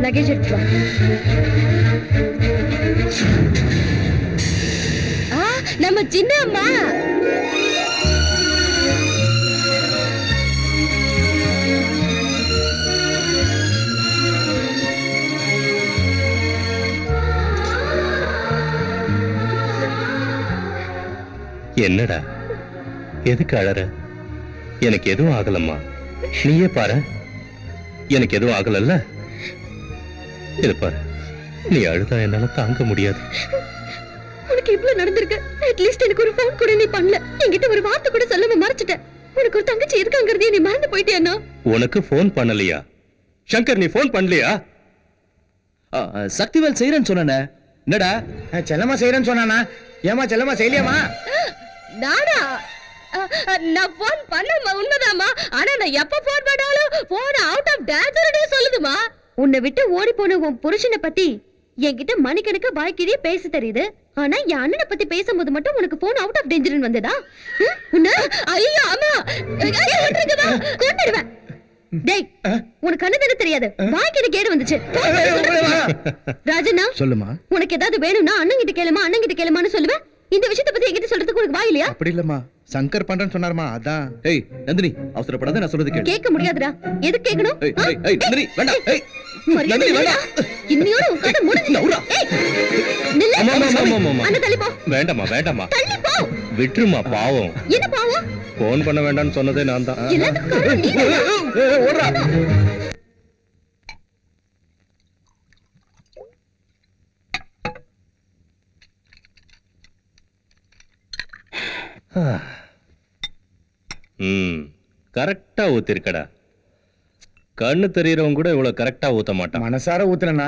Luggage எடுத்து வா. நம்ம சின்ன அம்மா. என்னடா எதுக்கு அழற? எனக்கு எதுவும் ஆகலம்மா, நீயே பாரு. எனக்கு எதுவும் ஆகலல்ல? இது பாரு, நீ அழுதா என்னால தாங்க முடியாது. உனக்கு இவ்வளவு நடந்திருக்கு, அட்லீஸ்ட் எனக்கு ஒரு போன் கூட நீ பண்ணல. என்கிட்ட ஒரு வார்த்தை கூட சொல்லாம மறைச்சிட்ட. உனக்கு ஒரு தங்கச்சி இருக்காங்கறதே நீ மறந்து போயிட்டியானா? உனக்கு போன் பண்ணலையா சங்கர்? நீ போன் பண்ணலையா? சக்திவேல் செய்யறேன்னு சொன்னானே. என்னடா செல்லமா செய்யறேன்னு சொன்னானா? ஏமா செல்லமா செய்யலையாமா? நானா? நான் போன் பண்ணமா, உண்மைதாமா. ஆனா நான் எப்ப போன் பண்ணாலும் போன் அவுட் ஆஃப் டேஞ்சர்னே சொல்லுதுமா. உன்னை விட்டு ஓடி போன உன் புருஷனை பத்தி என்கிட்ட மணிக்கணக்கு வாய்க்கிறியே பேச தெரியுது. ஆனா என் அண்ணனை பத்தி பேசும்போது மட்டும் உனக்கு போன் அவுட் ஆஃப் டேஞ்சர்னு வந்ததா? ஐயோ அம்மா, கொண்டுடுவேன். டேய், உனக்கு கண்ணு தானே தெரியாது, வாய்க்கு கேடு வந்துச்சு. ராஜனா சொல்லுமா. உனக்கு ஏதாவது வேணும்னா அண்ணன் கிட்ட கேளுமா, அண்ணன் கிட்ட கேளுமான்னு சொல்லுவேன். இந்த விஷயத்தை பத்தி என்கிட்ட சொல்றதுக்கு உனக்கு வாய் இல்லையா? அப்படி இல்லம்மா, சங்கர் பண்றேன்னு சொன்னாருமா, அதான். ஏய் நந்தினி, அவசரப்படாத, நான் சொல்றது கேளு. கேட்க முடியாதுடா. எதுக்கு கேட்கணும்? ஏய் நந்தினி வேண்டாம். ஏய் நந்தினி வேண்டாம். இன்னியோட உன் கதை முடிஞ்சுச்சு. ஏய் நில்லு. அண்ணா தள்ளி போ. வேண்டாமா வேண்டாமா, தள்ளி போ. விட்டுருமா, பாவம். என்ன பாவம்? போன் பண்ண வேண்டாம்னு சொன்னதே நான் தான். எல்லாத்துக்கும் காரணம் நீ தான். ஓடுறா. கரெக்டா ஊத்திருக்கடா. கண்ணு தெரியறவங்க கூட இவ்வளவு கரெக்டா ஊத்த மாட்டான். மனசார ஊத்துனா.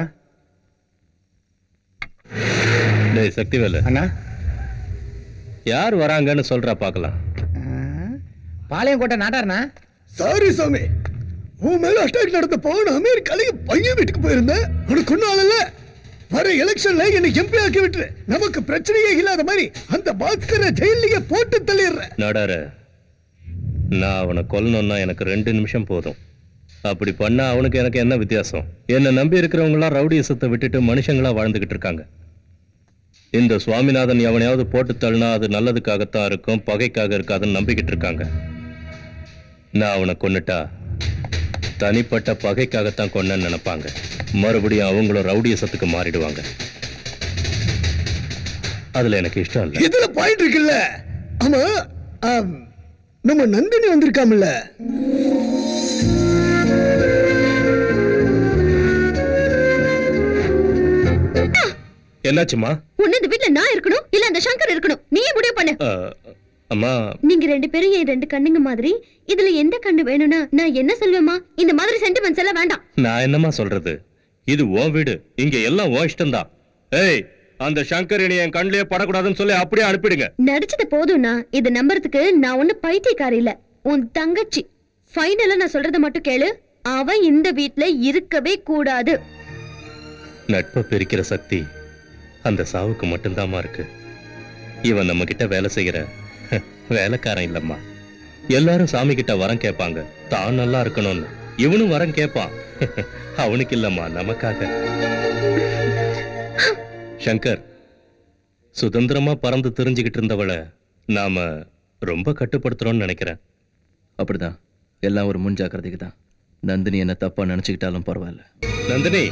டேய் சக்திவேலு அண்ணா, யார் வராங்கன்னு சொல்றா பாக்கலாம். பாளையங்கோட்டை நாட்டாருண்ணா. சாரி சாமி, உன் மேல அட்டாக் நடந்தப்போ நான் அமெரிக்கால பையன் வீட்டுக்கு போயிருந்தேன். உனக்கு ஒன்னும் ஆளல. வர எலெக்ஷன்ல என்ன எம்பி ஆக்கி விட்டுரு. நமக்கு பிரச்சனையே இல்லாத மாதிரி அந்த பாஸ்கரை ஜெயிலிலேயே போட்டு தள்ளிடுற. நடாரு, நான் அவனை கொல்லணும்னா எனக்கு 2 நிமிஷம் போதும். அப்படி பண்ணா அவனுக்கு எனக்கு என்ன வித்தியாசம்? என்ன நம்பி இருக்கிறவங்களாம் ரவுடியசத்தை விட்டுட்டு மனுஷங்களா வாழ்ந்துகிட்டு இருக்காங்க. இந்த சுவாமிநாதன் எவனையாவது போட்டு தள்ளினா அது நல்லதுக்காகத்தான் இருக்கும், பகைக்காக இருக்காதுன்னு நம்பிக்கிட்டு இருக்காங்க. நான் அவனை கொன்னுட்டா தனிப்பட்ட பகைக்காகத்தான் கொன்னேன்னு நினைப்பாங்க. மறுபடியும் அவங்களும் ரவுடியசத்துக்கு மாறிடுவாங்க. அதுல எனக்கு இஷ்டம் இல்ல. இதுல பாயிண்ட் இருக்குல்ல. ஆமா, நம்ம நந்தினி வந்திருக்காமல்ல. என்னாச்சுமா? உன்ன இந்த வீட்ல நான் இருக்கணும் இல்ல அந்த சங்கர் இருக்கணும், நீயே முடிவு பண்ணு. அம்மா, நீங்க 2 பேரும் என் 2 கண்ணுங்க மாதிரி. இதுல எந்த கண்ணு வேணும்னா நான் என்ன சொல்வேமா? இந்த மாதிரி சென்டிமெண்ட்ஸ் எல்லாம் வேண்டாம். நான் என்னமா சொல்றது? இது உன் வீடு, இங்க எல்லாம் உன் இஷ்டம்தான். ஏய், அந்த சங்கர் இனி என் கண்ணிலே படக்கூடாதுன்னு சொல்லி அப்படியே அனுப்பிடுங்க. நடிச்சது போதும்னா இது நம்புறதுக்கு நான் ஒண்ணு பைத்தியக்காரி இல்ல, உன் தங்கச்சி. ஃபைனலா நான் சொல்றத மட்டும் கேளு. அவன் இந்த வீட்ல இருக்கவே கூடாது. நட்பை பிரிக்கிற சக்தி அந்த சாவுக்கு மட்டும்தாமா இருக்கு. இவன் நம்ம கிட்ட வேலை செய்யற வேலைக்காரன் இல்லம்மா. எல்லாரும் சாமி கிட்ட வரம் கேட்பாங்க, தான் நல்லா இருக்கணும்னு. இவனும் வரம் கேட்பான். அவனுக்கு இல்லம்மா, நமக்காக. சங்கர், சுதந்திரமா பறந்து தெரிஞ்சுக்கிட்டு இருந்தவளை நாம ரொம்ப கட்டுப்படுத்துறோம்னு நினைக்கிறேன். அப்படிதான், எல்லாம் ஒரு முன்ஜாக்கிரதைக்கு தான். நந்தினி என்ன தப்பா நினைச்சுக்கிட்டாலும் பரவாயில்ல. நந்தினி,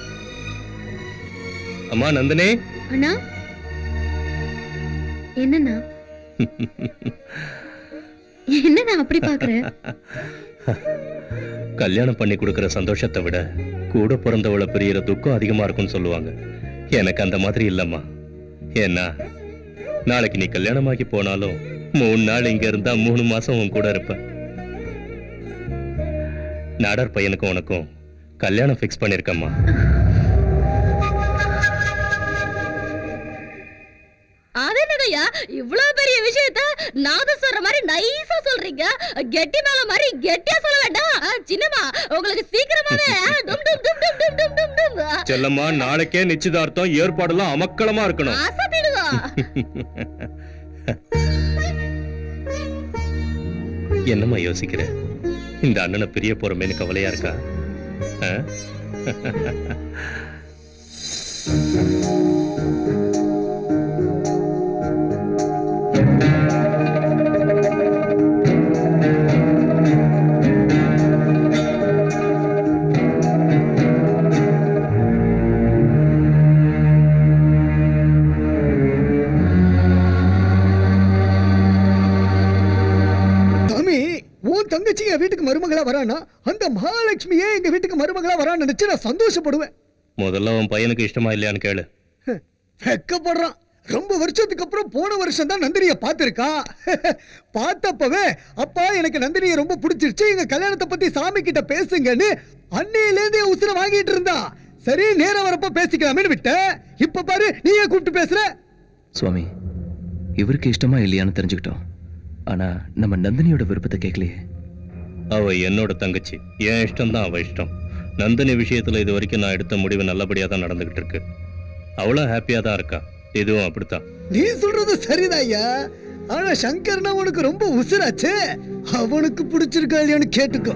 அம்மா நந்தினி. அண்ணா, என்னண்ணா என்னண்ணா அப்படி பாக்குற? கல்யாணம் பண்ணி கொடுக்கிற சந்தோஷத்தை விட கூட பிறந்தவளை பிரியற துக்கம் அதிகமா இருக்கும்னு சொல்லுவாங்க. எனக்கு அந்த மாதிரி இல்லம்மா. ஏன்னா நாளைக்கு நீ கல்யாணமாக்கி போனாலும் 3 நாள் இங்க இருந்தா 3 மாசம் உன் கூட இருப்ப. நாடார் பையனுக்கும் உனக்கும் கல்யாணம் பிக்ஸ் பண்ணிருக்கம்மா. அதேனடையா இவ்வளவு பெரிய விஷயத்த நாத சொல்ற மாதிரி நைஸா சொல்றீங்க. கெட்டி மேல மாதிரி கெட்டியா சொல்ல வேண்டாம். சின்னம்மா, உங்களுக்கு சீக்கிரமாவே டும் டும் டும் டும் டும் டும் டும் டும். செல்லம்மா, நாளைக்கே நிச்சயதார்த்தம், ஏற்பாடுலாம் அமக்களமா இருக்கணும். ஆசைப்படுவா. என்னம்மா யோசிக்கிற? இந்த அண்ணனை பிரிய போறமேனு கவலையா இருக்கா? தங்கச்சி என் வீட்டுக்கு மருமகளா வரானா அந்த மகாலட்சுமியே எங்க வீட்டுக்கு மருமகளா வரான்னு நினைச்சு நான் சந்தோஷப்படுவேன். முதல்ல உன் பையனுக்கு இஷ்டமா இல்லையான்னு கேளு. வெக்கப்படுறான். ரொம்ப வருஷத்துக்கு அப்புறம் போன வருஷம் தான் நந்தினிய பார்த்திருக்கா. பார்த்தப்பவே அப்பா எனக்கு நந்தினியை ரொம்ப பிடிச்சிருச்சு, எங்க கல்யாணத்தை பத்தி சாமி கிட்ட பேசுங்கன்னு அன்னையிலேருந்தே உசுர வாங்கிட்டு இருந்தா. சரி நேரம் வரப்ப பேசிக்கலாமேன்னு விட்ட. இப்ப பாரு நீயே கூப்பிட்டு பேசுற. சுவாமி, இவருக்கு இஷ்டமா இல்லையான்னு தெரிஞ்சுக்கிட்டோம். ஆனா நம்ம நந்தினியோட விருப்பத்தை கேட்கலையே. அவ என்னோட தங்கச்சி, என் இஷ்டம் தான் அவ இஷ்டம். நந்தினி விஷயத்துல இது வரைக்கும் நான் எடுத்த முடிவு நல்லபடியா தான் நடந்துகிட்டு இருக்கு. அவளும் ஹாப்பியா தான் இருக்கா. இதுவும் அப்படித்தான். நீ சொல்றது சரிதான் ஐயா. ஆனா சங்கர்னா உனக்கு ரொம்ப உசுராச்சே. அவனுக்கு பிடிச்சிருக்கா இல்லையான்னு கேட்டுக்கோ.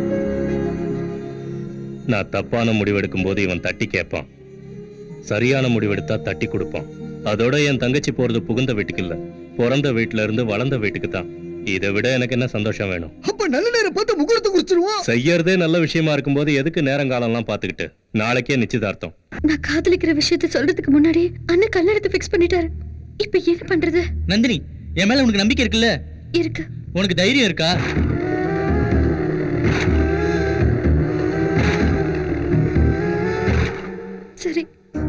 நான் தப்பான முடிவெடுக்கும் போது இவன் தட்டி கேட்பான், சரியான முடிவெடுத்தா தட்டி கொடுப்பான். அதோட என் தங்கச்சி போறது புகுந்த வீட்டுக்கு இல்ல, பிறந்த வீட்டுல இருந்து வளர்ந்த வீட்டுக்கு தான். இதை விட எனக்கு என்ன சந்தோஷம் வேணும்? அப்ப நல்ல நேரம் பார்த்து முகூர்த்தம் குறிச்சிருவோம். செய்யறதே நல்ல விஷயமா இருக்கும்போது எதுக்கு நேரங்காலம் எல்லாம் பாத்துக்கிட்டு? நாளைக்கே நிச்சயதார்த்தம். நான் காதலிக்கிற விஷயத்தை சொல்றதுக்கு முன்னாடி அண்ணன் கல்யாணத்தை ஃபிக்ஸ் பண்ணிட்டாரு. இப்ப என்ன பண்றது? நந்தினி, என் மேல உனக்கு நம்பிக்கை இருக்குல்ல? இருக்கு. உனக்கு தைரியம் இருக்கா? சரி,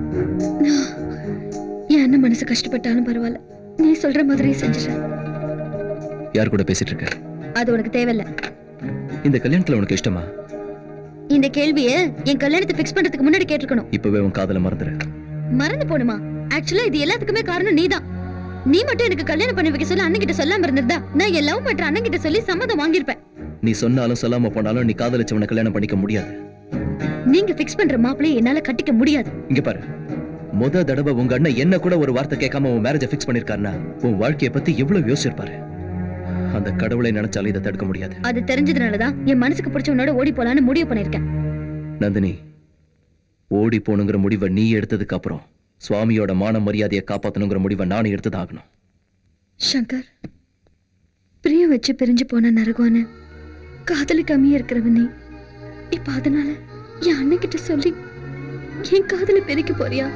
என் அண்ணன் மனசு கஷ்டப்பட்டாலும் பரவாயில்ல, நீ சொல்ற மாதிரி செஞ்சிடறேன். யார் கூட பேசிட்டு இருக்க? அது உனக்கு தேவையில்ல. இந்த கல்யாணத்துல உனக்கு இஷ்டமா? இந்த கேள்வியை என் கல்யாணத்தை ஃபிக்ஸ் பண்றதுக்கு முன்னாடி கேட்டிருக்கணும். இப்பவே உன் காதல மறந்துரு. மறந்து போணுமா? ஆக்சுவலா இது எல்லாத்துக்குமே காரணம் நீதான். நீ மட்டும் எனக்கு கல்யாணம் பண்ணி வைக்க சொல்ல அண்ணன் கிட்ட சொல்லாம இருந்திருந்தா நான் என் லவ் பண்ற அண்ணன் கிட்ட சொல்லி சம்மதம் வாங்கியிருப்பேன். நீ சொன்னாலும் சொல்லாம போனாலும் நீ காதலிச்சவனை கல்யாணம் பண்ணிக்க முடியாது. நீங்க ஃபிக்ஸ் பண்ற மாப்பிளைய என்னால கட்டிக்க முடியாது. இங்க பாரு, முத தடவை உங்க அண்ணன் என்ன கூட ஒரு வார்த்தை கேட்காம உன் மேரேஜை ஃபிக்ஸ் பண்ணிருக்காருன்னா உன் வாழ்க்கையை பத்தி எவ்வளவு யோசிச்சிருப்பாரு. அந்த கடவுளை நினைச்சாலும் இதை தடுக்க முடியாது. அது தெரிஞ்சதுனாலதான் என் மனசுக்கு பிடிச்சவனோட ஓடி போலான்னு முடிவு பண்ணிருக்கேன். நந்தினி, ஓடி போனுங்கிற முடிவை நீ எடுத்ததுக்கு அப்புறம் சுவாமியோட மான மரியாதையை காப்பாத்தணுங்கிற முடிவை நான் எடுத்ததாகணும். சங்கர், பிரியம் வச்சு பிரிஞ்சு போன நரகோன்னு காதலி கம்மியா இருக்கிறவன் நீ. இப்ப அதனால என் அண்ணன் கிட்ட சொல்லி என் காதலை பெருக்க போறியா?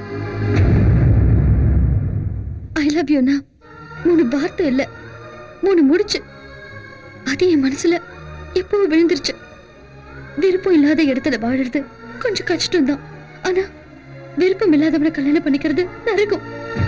ஐ லவ் யூனா 3 வார்த்தை இல்ல, 3 முடிச்சு. அது என் மனசுல எப்பவும் விழுந்துருச்சு. விருப்பம் இல்லாத இடத்துல வாழறது கொஞ்சம் கஷ்டம்தான். ஆனா விருப்பம் இல்லாதவனை கல்யாணம் பண்ணிக்கிறது நரகம்.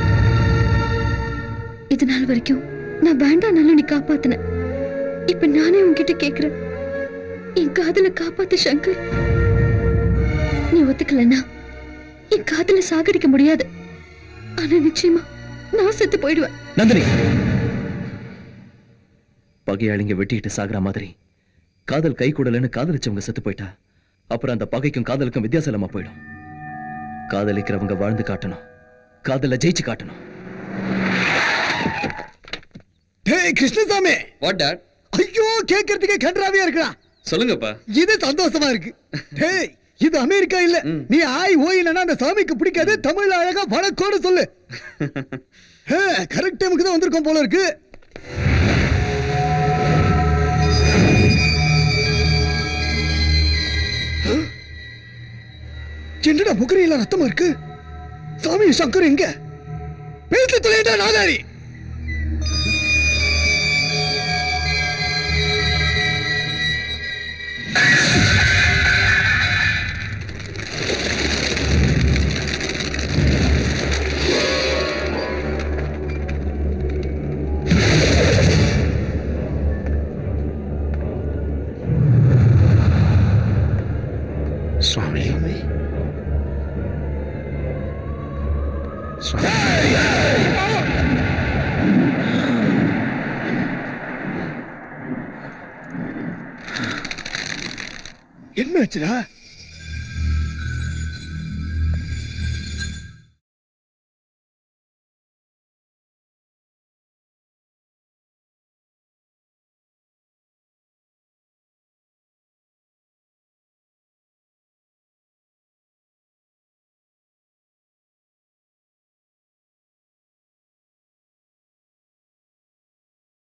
இது நாள் வரைக்கும் நான் வேண்டாம்னாலும் நீ காப்பாத்தின. இப்ப நானே உன்கிட்ட கேக்குறேன், என் காதலை காப்பாத்து சங்கர். நீ ஒத்துக்கலன்னா என் காதலை சாகடிக்க முடியாது. ஆனா நிச்சயமா நான் செத்து போயிடுவேன். நந்தினி, பகையாளிங்க வெட்டிட்டு சாகுற மாதிரி காதல் கை கூடலன்னு காதலிச்சவங்க செத்து போயிட்டா அப்புறம் அந்த பகைக்கும் காதலுக்கும் வித்தியாசம் இல்லாம போயிடும். காதலிக்கிறவங்க வாழ்ந்து காட்டணும், காதல ஜெயிச்சு காட்டணும். டேய் கிருஷ்ணசாமி. What dot? ஐயோ, கேட்கறதுக்கே கன்றாவியா இருக்குடா. சொல்லுங்கப்பா. இது சந்தோஷமா இருக்கு. டேய், இது அமெரிக்கா இல்ல. நீ ஆய் ஓயினா அந்த சாமிக்கு பிடிக்காது. தமிழ்ல அழகா வணக்கோட சொல்லு. கரெக்ட் டைமுக்கு தான் வந்திருக்கோம் போல இருக்கு. என்னடா முகரையில ரத்தமா இருக்கு? சாமி சங்கர் எங்க? பேச தொலைடா நாதாரி. சுவாமி, என்னாச்சுடா?